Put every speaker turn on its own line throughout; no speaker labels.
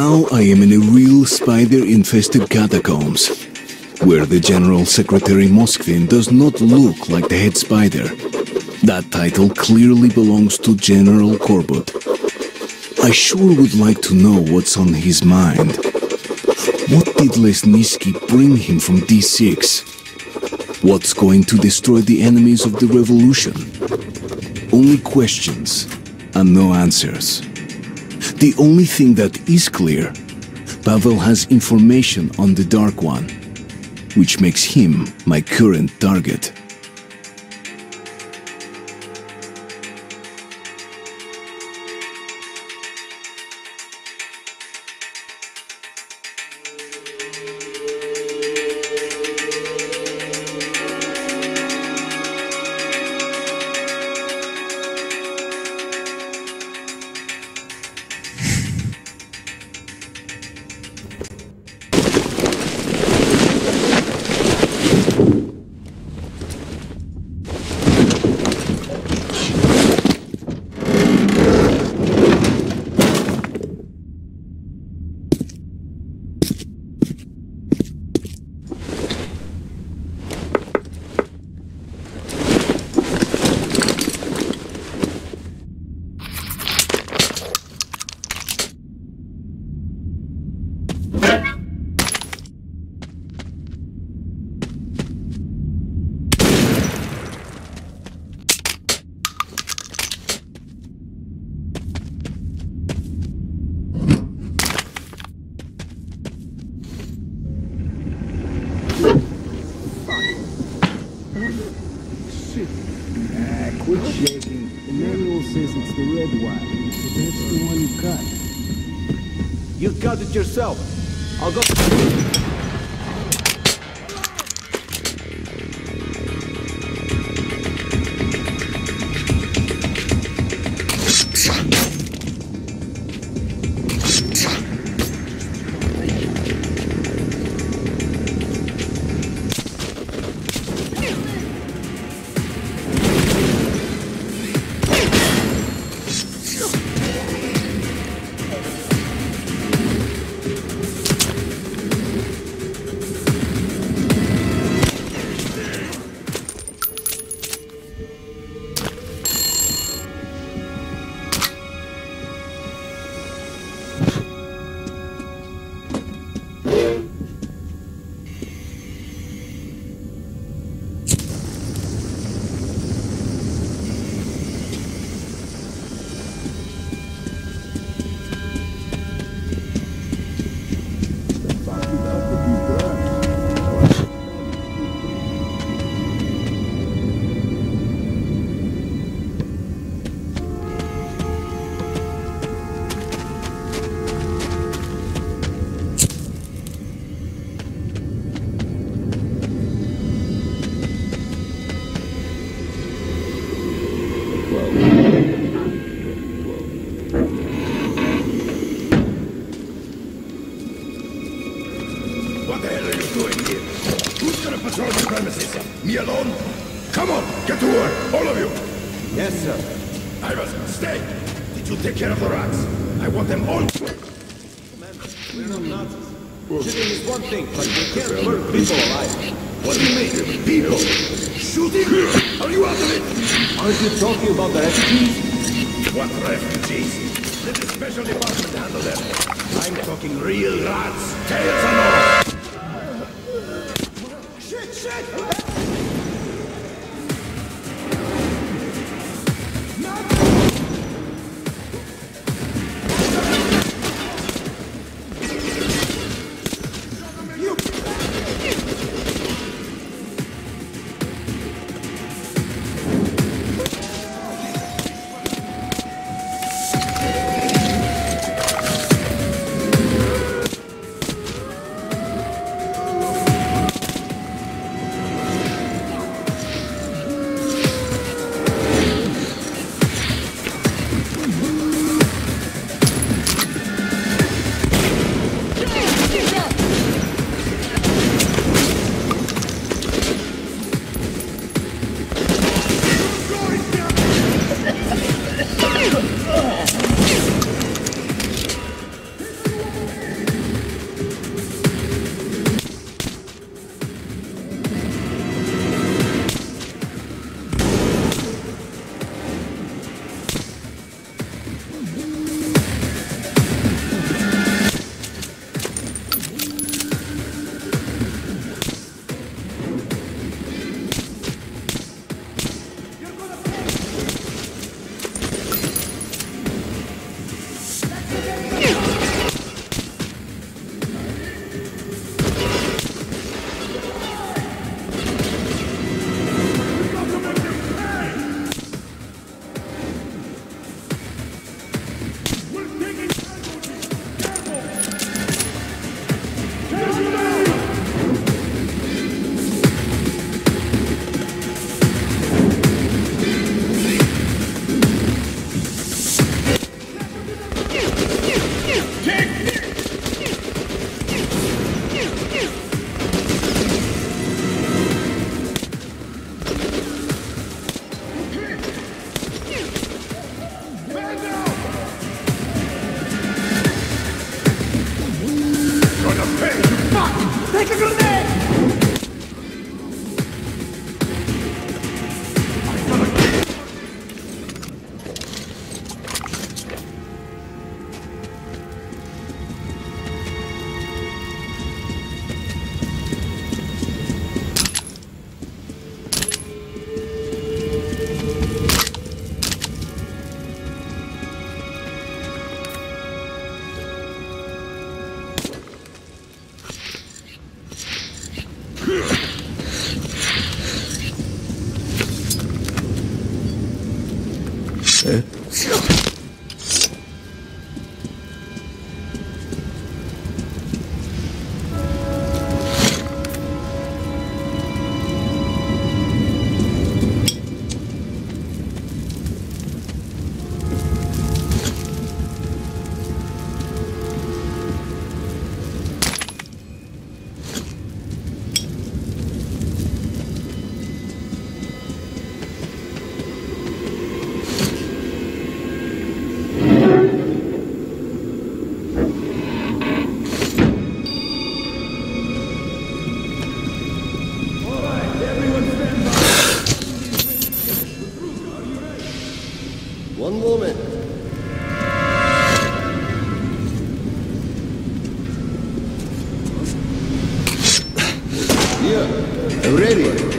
Now I am in a real spider-infested catacombs, where the General Secretary Moskvin does not look like the head spider. That title clearly belongs to General Korbut. I sure would like to know what's on his mind. What did Lesnitsky bring him from D6? What's going to destroy the enemies of the revolution? Only questions and no answers. The only thing that is clear, Pavel has information on the Dark One, which makes him my current target.
Quit shaking. The manual says it's the red wire, but that's the one you cut.
You cut it yourself. I'll go.
What the hell are you doing here? Who's gonna patrol the premises? Me alone? Come on, get to work, all of you!
Yes, sir.
Iverson, stay! Did you take care of the rats? I want them all...
We're not Nazis. Shooting is one thing, but you can't burn people alive.
What do you mean? People? Shooting? Are you out of it?
Aren't you talking about the refugees?
What refugees? Let the special department handle them. I'm talking real rats, tails and all! Shit, shit!
One moment. Yeah, I'm ready.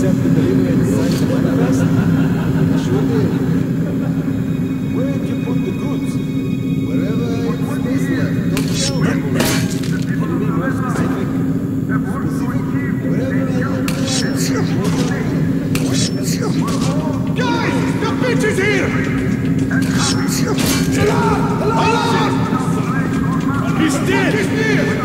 left the delivery and signed the manifest? Sure did. Where did you put the goods?
Wherever it's space left, don't tell them.
Can you be more specific?
Wherever I
Guys! The bitch is here! Alarm! He's dead! He's dead!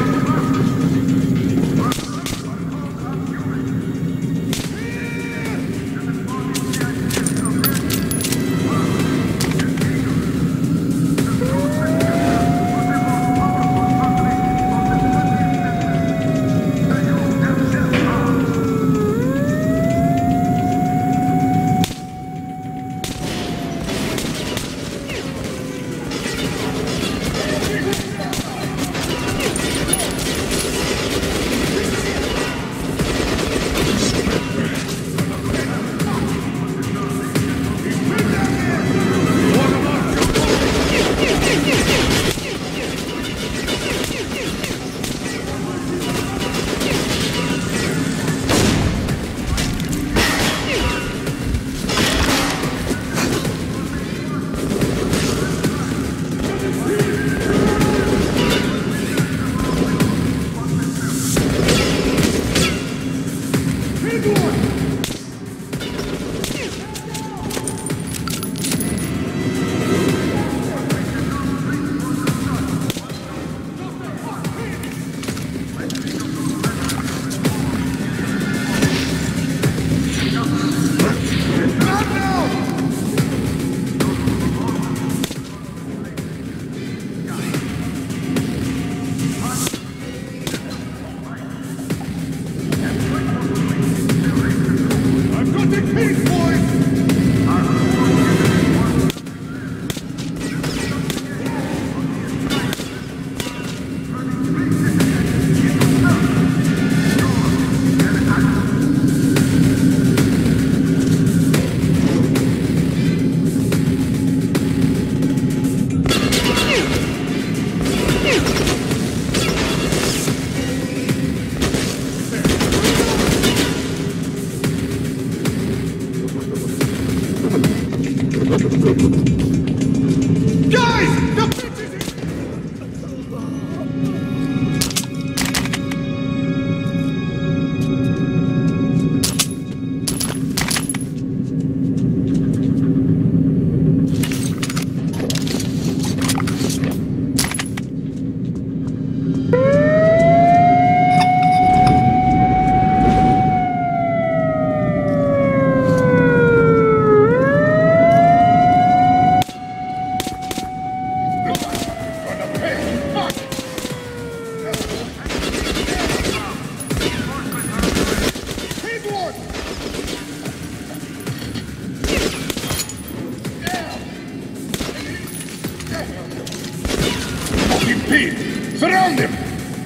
Surround him!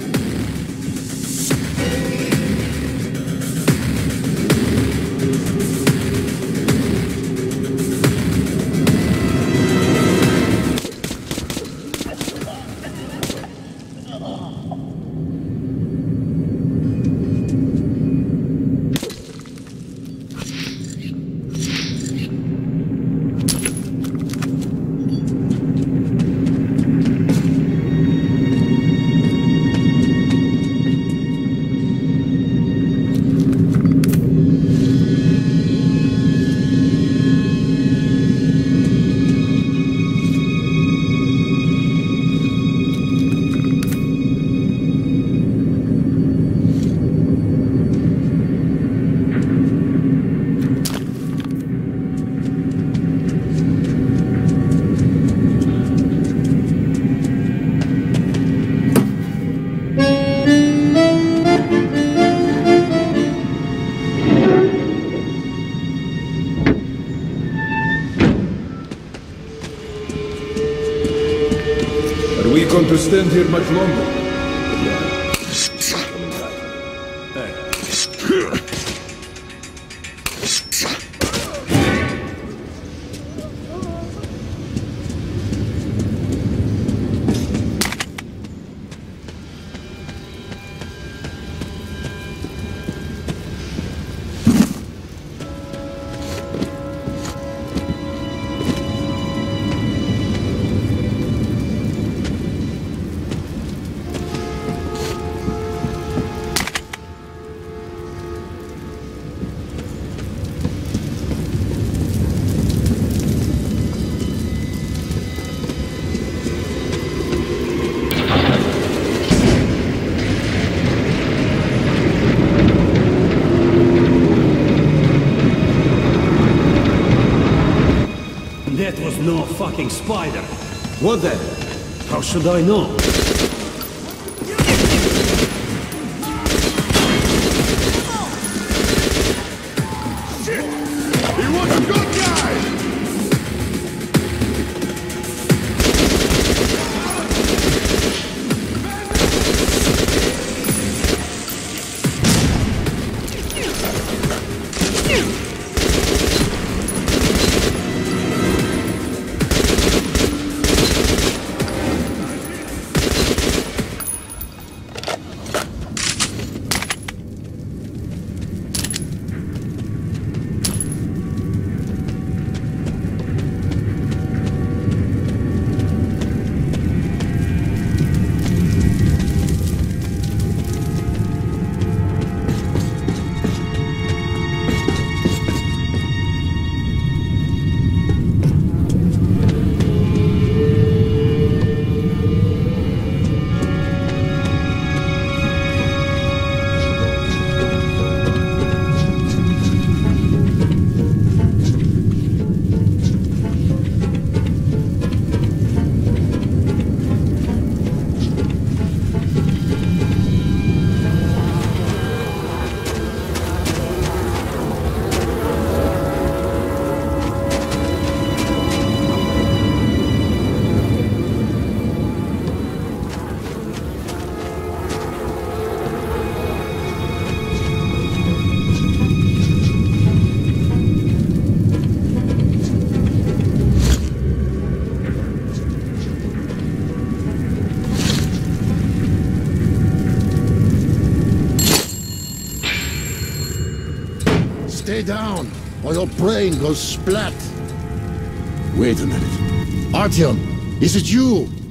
Are we going to stand here much longer? no fucking spider.
What then?
How should I know?
He was a good guy!
Stay down, or your brain goes splat.
Wait a minute.
Artyom, is it you?